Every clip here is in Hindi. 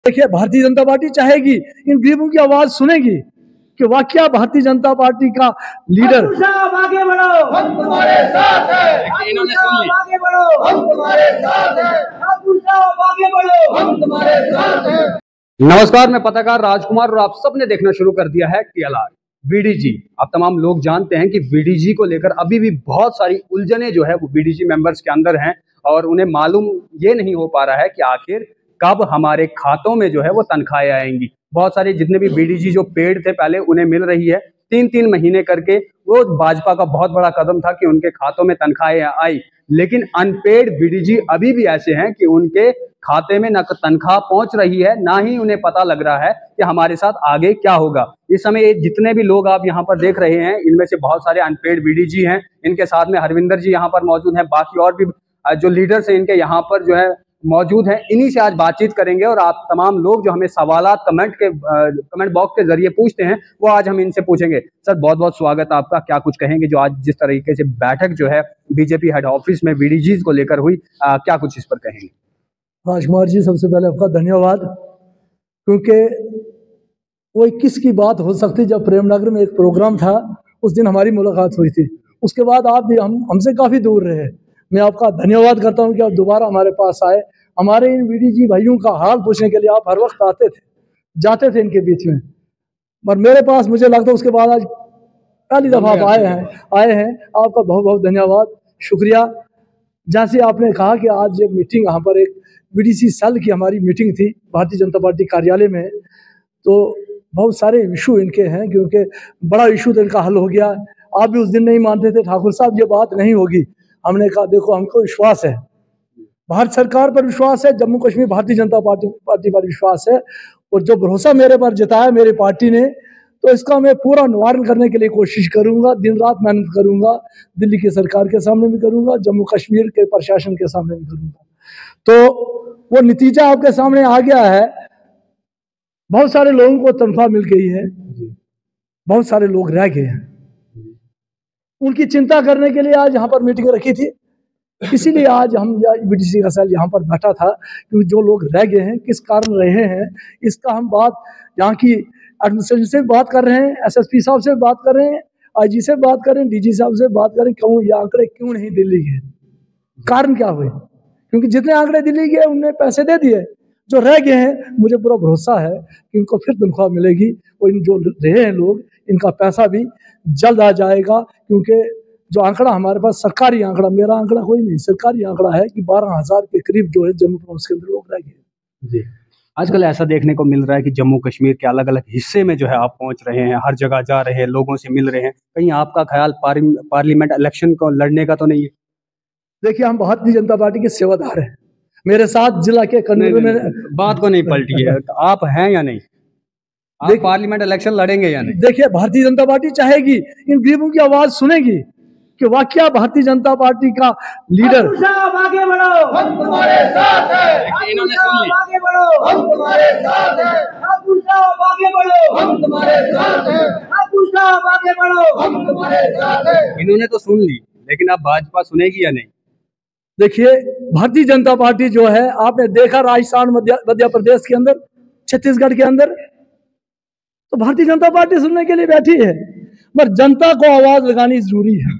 देखिए, भारतीय जनता पार्टी चाहेगी, इन गरीबों की आवाज सुनेगी कि वाकया भारतीय जनता पार्टी का लीडर आगे बढ़ो, हम तुम्हारे साथ हैं। इन्होंने सुन ली, आगे बढ़ो, हम तुम्हारे साथ हैं। आगे बढ़ो, हम तुम्हारे साथ हैं। नमस्कार, मैं पत्रकार राजकुमार और आप सबने देखना शुरू कर दिया है TLR VDG। आप तमाम लोग जानते हैं कि VDG को लेकर अभी भी बहुत सारी उलझने जो है वो VDG मेंबर्स के अंदर हैं और उन्हें मालूम ये नहीं हो पा रहा है कि आखिर कब हमारे खातों में जो है वो तनख्वाहें आएंगी। बहुत सारे जितने भी VDG जो पेड थे पहले उन्हें मिल रही है 3-3 महीने करके। वो भाजपा का बहुत बड़ा कदम था कि उनके खातों में तनख्वाहें आई, लेकिन अनपेड VDG अभी भी ऐसे हैं कि उनके खाते में न तनख्वाह पहुंच रही है, ना ही उन्हें पता लग रहा है कि हमारे साथ आगे क्या होगा। इस समय जितने भी लोग आप यहाँ पर देख रहे हैं इनमें से बहुत सारे अनपेड VDG हैं। इनके साथ में हरविंदर जी यहाँ पर मौजूद हैं, बाकी और भी जो लीडर्स हैं इनके यहाँ पर जो है मौजूद हैं। इन्हीं से आज बातचीत करेंगे और आप तमाम लोग जो हमें सवालात कमेंट बॉक्स के जरिए पूछते हैं वो आज हम इनसे पूछेंगे। सर, बहुत बहुत स्वागत आपका। क्या कुछ कहेंगे जो आज जिस तरीके से बैठक जो है बीजेपी हेड ऑफिस में VDGs को लेकर हुई, क्या कुछ इस पर कहेंगे? राजकुमार जी, सबसे पहले आपका धन्यवाद, क्योंकि वो 21 की बात हो सकती जब प्रेमनगर में एक प्रोग्राम था, उस दिन हमारी मुलाकात हुई थी। उसके बाद आप भी हमसे काफ़ी दूर रहे। मैं आपका धन्यवाद करता हूं कि आप दोबारा हमारे पास आए। हमारे इन VDG भाइयों का हाल पूछने के लिए आप हर वक्त आते थे, जाते थे इनके बीच में, पर मेरे पास मुझे लगता है उसके बाद आज पहली दफ़ा आप आए हैं। आपका बहुत बहुत धन्यवाद, शुक्रिया। जैसे आपने कहा कि आज ये मीटिंग यहाँ पर एक VDC सेल की हमारी मीटिंग थी भारतीय जनता पार्टी कार्यालय में, तो बहुत सारे इशू इनके हैं, क्योंकि बड़ा इशू तो इनका हल हो गया। आप भी उस दिन नहीं मानते थे ठाकुर साहब ये बात नहीं होगी। हमने कहा देखो, हमको विश्वास है, भारत सरकार पर विश्वास है, जम्मू कश्मीर भारतीय जनता पार्टी पर विश्वास है, और जो भरोसा मेरे पर जताया मेरी पार्टी ने, तो इसका मैं पूरा निवारण करने के लिए कोशिश करूंगा। दिन रात मेहनत करूंगा, दिल्ली की सरकार के सामने भी करूंगा, जम्मू कश्मीर के प्रशासन के सामने भी करूंगा। तो वो नतीजा आपके सामने आ गया है। बहुत सारे लोगों को तनख्वाह मिल गई है, बहुत सारे लोग रह गए हैं। उनकी चिंता करने के लिए आज यहाँ पर मीटिंग रखी थी, इसीलिए आज हम VDC का सेल यहाँ पर बैठा था, क्योंकि जो लोग रह गए हैं किस कारण रहे हैं इसका हम बात यहाँ की एडमिनिस्ट्रेशन से बात कर रहे हैं, SSP साहब से बात कर रहे हैं, IG से बात कर रहे हैं, DG साहब से बात करें, क्यों ये आंकड़े क्यों नहीं दिल्ली गए, कारण क्या हुए। क्योंकि जितने आंकड़े दिल्ली गए उनने पैसे दे दिए, जो रह गए हैं मुझे पूरा भरोसा है कि इनको फिर तनख्वाह मिलेगी, और इन जो रहे हैं लोग इनका पैसा भी जल्द आ जाएगा। क्योंकि जो आंकड़ा हमारे पास सरकारी आंकड़ा, मेरा आंकड़ा कोई नहीं, सरकारी आंकड़ा है कि 12,000 के करीब जो है जम्मू कश्मीर के अंदर लोग रह गए। जी, आजकल ऐसा देखने को मिल रहा है कि जम्मू कश्मीर के अलग अलग हिस्से में जो है आप पहुंच रहे हैं, हर जगह जा रहे हैं, लोगों से मिल रहे हैं। कहीं आपका ख्याल पार्लियामेंट इलेक्शन को लड़ने का तो नहीं है? देखिए, हम भारतीय जनता पार्टी के सेवादार हैं। मेरे साथ जिला के कन्वीनर में बात को नहीं पलटी है, तो आप हैं या नहीं? आप पार्लियामेंट इलेक्शन लड़ेंगे या नहीं? देखिए, भारतीय जनता पार्टी चाहेगी, इन गरीबों की आवाज सुनेगी कि वाकया भारतीय जनता पार्टी का लीडर आगे बढ़ो, हम तुम्हारे साथ हैं। इन्होंने सुन ली, आगे बढ़ो, हम तुम्हारे साथ हैं। आगे बढ़ो, हम तुम्हारे साथ हैं। आगे बढ़ो, हम तुम्हारे साथ हैं। इन्होंने तो सुन ली, लेकिन अब भाजपा सुनेगी या नहीं? देखिए, भारतीय जनता पार्टी जो है, आपने देखा राजस्थान, मध्य प्रदेश के अंदर, छत्तीसगढ़ के अंदर, तो भारतीय जनता पार्टी सुनने के लिए बैठी है, पर जनता को आवाज लगानी जरूरी है।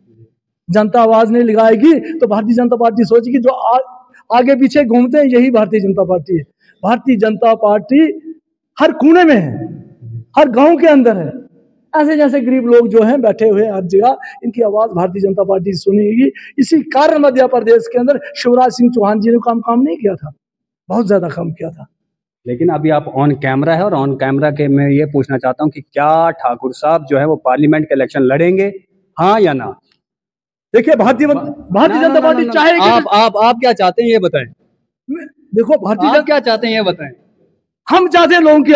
जनता आवाज नहीं लगाएगी तो भारतीय जनता पार्टी सोचेगी जो आगे पीछे घूमते हैं यही भारतीय जनता पार्टी है। भारतीय जनता पार्टी हर कोने में है, हर गांव के अंदर है। ऐसे जैसे गरीब लोग जो हैं बैठे हुए हर जगह, इनकी आवाज भारतीय जनता पार्टी सुनेगी। इसी कारण मध्य प्रदेश के अंदर शिवराज सिंह चौहान जी ने काम नहीं किया था, बहुत ज्यादा काम किया था। लेकिन अभी आप ऑन कैमरा है और ऑन कैमरा के मैं ये पूछना चाहता हूं कि क्या ठाकुर साहब जो है वो पार्लियामेंट के इलेक्शन लड़ेंगे, हाँ या ना? देखिए, भारतीय जनता पार्टी चाहेगी। आप क्या चाहते हैं ये बताएं। देखो, भारतीय जनता क्या चाहते हैं ये बताएं। हम चाहते हैं लोगों की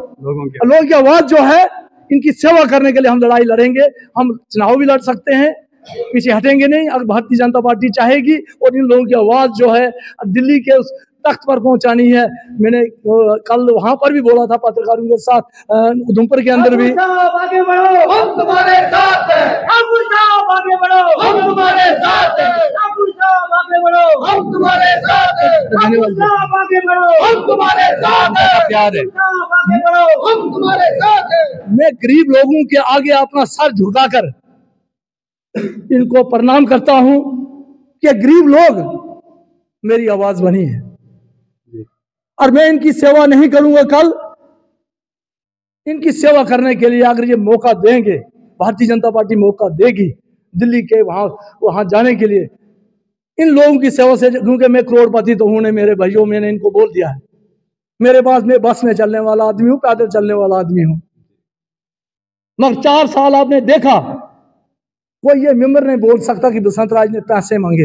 आवाज जो है, इनकी सेवा करने के लिए हम लड़ाई लड़ेंगे। हम चुनाव भी लड़ सकते हैं, पीछे हटेंगे नहीं। अगर भारतीय जनता पार्टी चाहेगी और इन लोगों की आवाज जो है दिल्ली के उस तख्त पर पहुंचानी है। मैंने कल वहां पर भी बोला था पत्रकारों के साथ, उधमपुर के अंदर भी। आगे बढ़ो, हम तुम्हारे साथ हैं। आगे बढ़ो, हम तुम्हारे साथ हैं। आगे बढ़ो, हम तुम्हारे साथ हैं। आगे बढ़ो, हम तुम्हारे साथ हैं। प्यार है। आगे बढ़ो, हम तुम्हारे साथ हैं। मैं गरीब लोगों के आगे अपना सर झुकाकर इनको प्रणाम करता हूं कि गरीब लोग मेरी आवाज बनी है, और मैं इनकी सेवा नहीं करूंगा। कल इनकी सेवा करने के लिए अगर ये मौका देंगे, भारतीय जनता पार्टी मौका देगी दिल्ली के वहां जाने के लिए, इन लोगों की सेवा से, क्योंकि मैं करोड़पति तो हूं नहीं मेरे भाइयों, मैंने इनको बोल दिया है मेरे पास, मैं बस में चलने वाला आदमी हूं, पैदल चलने वाला आदमी हूं। मगर 4 साल आपने देखा कोई ये मेंबर नहीं बोल सकता कि बसंत राज ने पैसे मांगे।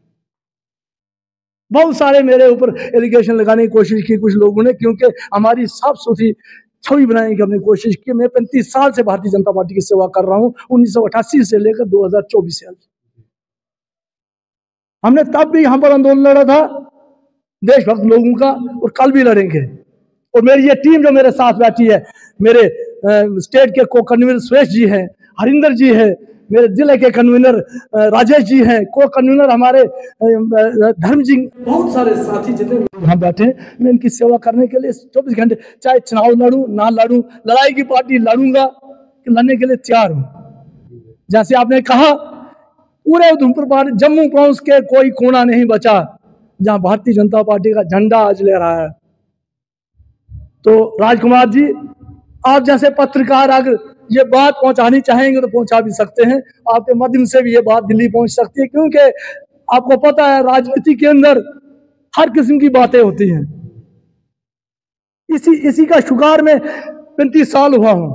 बहुत सारे मेरे ऊपर एलिगेशन लगाने की कोशिश की कुछ लोगों ने, क्योंकि हमारी साफ सुथरी छवि बनाने की हमने कोशिश की। मैं 35 साल से भारतीय जनता पार्टी की सेवा कर रहा हूं, 1988 से लेकर 2024 से। हमने तब भी यहां पर आंदोलन लड़ा था देशभक्त लोगों का, और कल भी लड़ेंगे। और मेरी ये टीम जो मेरे साथ बैठी है, मेरे स्टेट के को कन्वीनर सुरेश जी हैं, हरिंदर जी है, मेरे जिले के कन्वीनर राजेश जी हैं, को कन्वीनर हमारे धर्म जी, बहुत सारे साथी जितने लोग यहाँ बैठे हैं, मैं इनकी सेवा करने के लिए 24 घंटे, चाहे चुनाव लड़ूं ना लड़ूं, लड़ाई की पार्टी लड़ूंगा, लड़ने के लिए तैयार हूं। जैसे आपने कहा, पूरे उधमपुर जम्मू पहुंच के कोई कोना नहीं बचा जहां भारतीय जनता पार्टी का झंडा आज ले रहा है। तो राजकुमार जी, आप जैसे पत्रकार अगर ये बात पहुंचानी चाहेंगे तो पहुंचा भी सकते हैं, आपके माध्यम से भी ये बात दिल्ली पहुंच सकती है, क्योंकि आपको पता है राजनीति के अंदर हर किस्म की बातें होती हैं। इसी का शिकार में 35 साल हुआ हूं,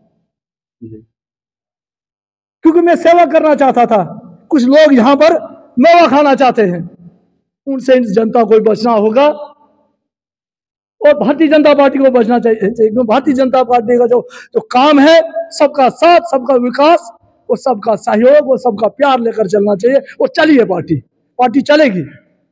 क्योंकि मैं सेवा करना चाहता था। कुछ लोग यहां पर मेवा खाना चाहते हैं, उनसे इस जनता को बचना होगा, और भारतीय जनता पार्टी को बचना चाहिए। भारतीय जनता पार्टी का जो काम है, सबका साथ, सबका विकास और सबका सहयोग और सबका प्यार लेकर चलना चाहिए, और चलिए पार्टी चलेगी।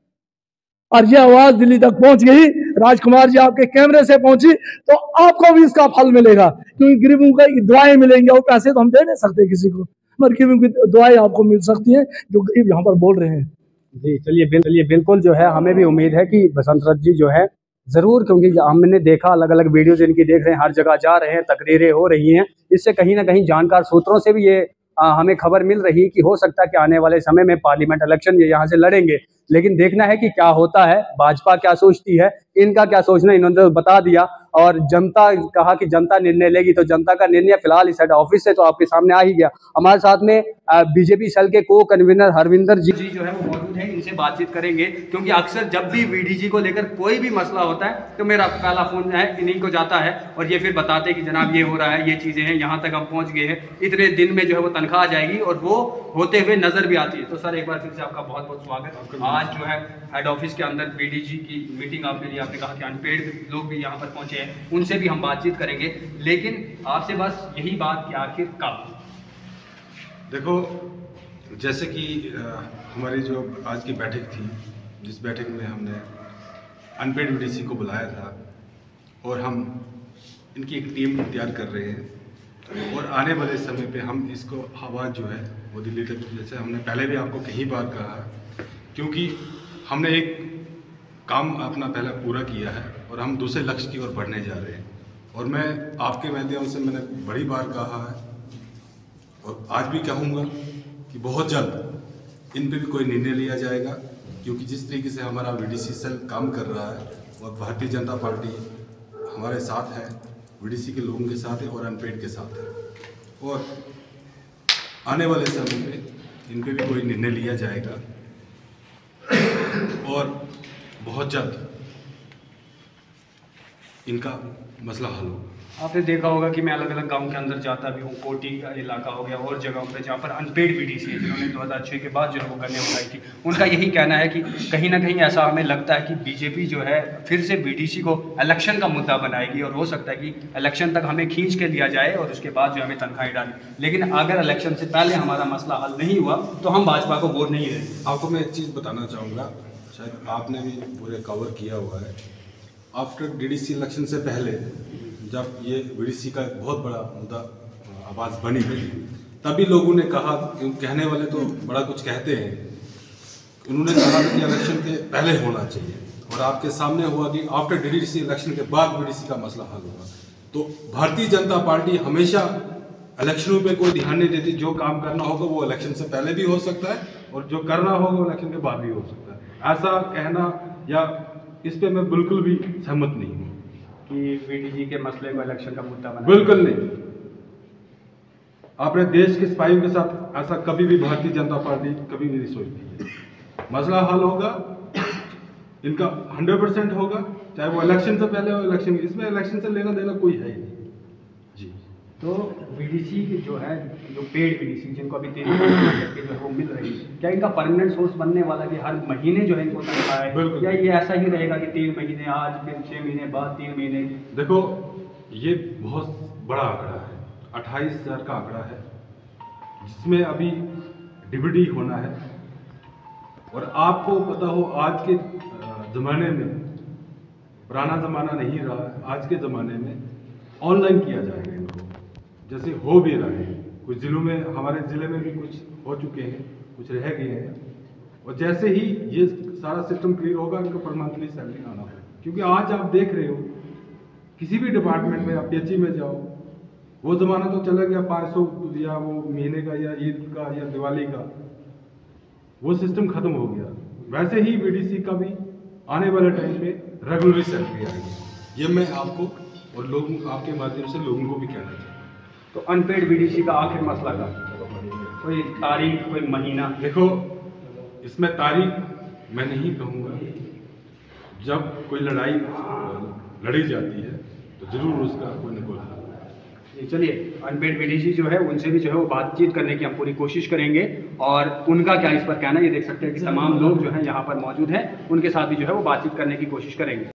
और ये आवाज दिल्ली तक पहुंच गई, राजकुमार जी आपके कैमरे से पहुंची, तो आपको भी इसका फल मिलेगा, क्योंकि गरीबों की दुआएं मिलेंगी। और पैसे तो हम दे नहीं सकते किसी को, मगर गरीबों की दुआएं आपको मिल सकती हैं जो गरीब यहाँ पर बोल रहे हैं। जी चलिए बिल्कुल जो है, हमें भी उम्मीद है कि बसंत राज जी जो है ज़रूर, क्योंकि हमने देखा अलग अलग वीडियोज इनकी देख रहे हैं, हर जगह जा रहे हैं, तकरीरें हो रही हैं, इससे कहीं ना कहीं जानकार सूत्रों से भी ये हमें खबर मिल रही है कि हो सकता है कि आने वाले समय में पार्लियामेंट इलेक्शन ये यहाँ से लड़ेंगे। लेकिन देखना है कि क्या होता है, भाजपा क्या सोचती है, इनका क्या सोचना, इन्होंने तो बता दिया। और जनता, कहा कि जनता निर्णय लेगी, तो जनता का निर्णय फिलहाल इस हेड ऑफिस से तो आपके सामने आ ही गया। हमारे साथ में बीजेपी सेल के को कन्वीनर हरविंदर जी जो है वो मौजूद है, इनसे बातचीत करेंगे, क्योंकि अक्सर जब भी वीडीजी को लेकर कोई भी मसला होता है तो मेरा पहला फोन है इन्हीं को जाता है, और ये फिर बताते हैं कि जनाब ये हो रहा है, ये चीज़ें हैं, यहाँ तक हम पहुँच गए हैं, इतने दिन में जो है वो तनख्वाह आ जाएगी, और वो होते हुए नजर भी आती है। तो सर एक बार फिर से आपका बहुत बहुत स्वागत। आज जो है हेड ऑफिस के अंदर बीडीजी की मीटिंग आपने ली, आपने कहा कि अनपेड लोग भी यहाँ पर पहुँचे हैं, उनसे भी हम बातचीत करेंगे, लेकिन आपसे बस यही बात कि आखिर कब। देखो, जैसे कि हमारी जो आज की बैठक थी, जिस बैठक में हमने अनपेड बीडीसी को बुलाया था, और हम इनकी एक टीम तैयार कर रहे हैं, और आने वाले समय पे हम इसको आवाज़ जो है वो दिल्ली तक, जैसे हमने पहले भी आपको कई बार कहा, क्योंकि हमने एक काम अपना पहले पूरा किया है और हम दूसरे लक्ष्य की ओर बढ़ने जा रहे हैं। और मैं आपके माध्यम से मैंने बड़ी बार कहा है और आज भी कहूँगा कि बहुत जल्द इन पे भी कोई निर्णय लिया जाएगा, क्योंकि जिस तरीके से हमारा बीडीसी सेल काम कर रहा है और भारतीय जनता पार्टी हमारे साथ है, बीडीसी के लोगों के साथ है और अनपेड के साथ है, और आने वाले समय पे इन पे भी कोई निर्णय लिया जाएगा और बहुत जल्द इनका मसला हल होगा। आपने देखा होगा कि मैं अलग अलग गांव के अंदर जाता भी हूँ, कोटी का इलाका हो गया और जगहों पे जहाँ पर अनपेड बीडीसी है, जिन्होंने 2006 के बाद जो है वो करने उठाई थी, उनका यही कहना है कि कहीं ना कहीं ऐसा हमें लगता है कि बीजेपी जो है फिर से बीडीसी को इलेक्शन का मुद्दा बनाएगी, और हो सकता है कि इलेक्शन तक हमें खींच के लिया जाए और उसके बाद जो हमें तनख्वाहें डालें। लेकिन अगर इलेक्शन से पहले हमारा मसला हल नहीं हुआ तो हम भाजपा को वोट नहीं देंगे। आपको मैं एक चीज़ बताना चाहूँगा, शायद आपने भी पूरे कवर किया हुआ है। आफ्टर डीडीसी इलेक्शन से पहले जब ये वीडीसी का एक बहुत बड़ा मुद्दा आवाज़ बनी थी, तभी लोगों ने कहा, कहने वाले तो बड़ा कुछ कहते हैं, उन्होंने कहा कि इलेक्शन के पहले होना चाहिए, और आपके सामने हुआ कि आफ्टर डीडीसी इलेक्शन के बाद वीडीसी का मसला हल होगा। तो भारतीय जनता पार्टी हमेशा इलेक्शनों पे कोई ध्यान नहीं देती। जो काम करना होगा वो इलेक्शन से पहले भी हो सकता है और जो करना होगा वो इलेक्शन के बाद भी हो सकता है। ऐसा कहना या इस पे मैं बिल्कुल भी सहमत नहीं हूँ कि वीडीजी के मसले को इलेक्शन का मुद्दा बना। बिल्कुल नहीं। आपने देश के सिपाहियों के साथ ऐसा कभी भी भारतीय जनता पार्टी कभी भी नहीं सोचती है। मसला हल होगा, इनका 100% होगा, चाहे वो इलेक्शन से पहले हो इलेक्शन, इसमें इलेक्शन से लेना देना कोई है ही नहीं जी। तो वीडीसी जो है, जो पेड वीडीसी जिनको अभी 3 महीने करके जो है वो मिल रही है, क्या इनका परमानेंट सोर्स बनने वाला कि हर महीने जो है इनको तनख्वाह है, बिल्कुल। या ये ऐसा ही रहेगा कि 3 महीने आज, फिर 6 महीने बाद 3 महीने? देखो, ये बहुत बड़ा आंकड़ा है, 28,000 का आंकड़ा है, जिसमें अभी डिबडी होना है। और आपको पता हो आज के ज़माने में, पुराना ज़माना नहीं रहा, आज के ज़माने में ऑनलाइन किया जाएगा इनको, जैसे हो भी रहा है। कुछ ज़िलों में, हमारे ज़िले में भी कुछ हो चुके हैं, कुछ रह गए हैं, और जैसे ही ये सारा सिस्टम क्लियर होगा इनको परमानेंटली सैलरी आना होगा। क्योंकि आज आप देख रहे हो किसी भी डिपार्टमेंट में, आप पीएचई में जाओ, वो ज़माना तो चला गया 500 या वो महीने का या ईद का या दिवाली का, वो सिस्टम खत्म हो गया। वैसे ही वीडीसी का भी आने वाले टाइम पे रेगुलर सैलरी आएगी। ये मैं आपको और लोगों, आपके माध्यम से लोगों को भी कहना चाहता हूँ। तो अनपेड वीडीसी का आखिर मसला का कोई तारीख, कोई महीना? देखो, इसमें तारीख मैं नहीं कहूँगा। जब कोई लड़ाई लड़ी जाती है तो जरूर उसका कोई न कोई हल। चलिए, अनपेड वीडीसी जो है उनसे भी जो है वो बातचीत करने की हम पूरी कोशिश करेंगे, और उनका क्या इस पर कहना, ये देख सकते हैं कि तमाम लोग जो हैं यहाँ पर मौजूद हैं, उनके साथ भी जो है वो बातचीत करने की कोशिश करेंगे।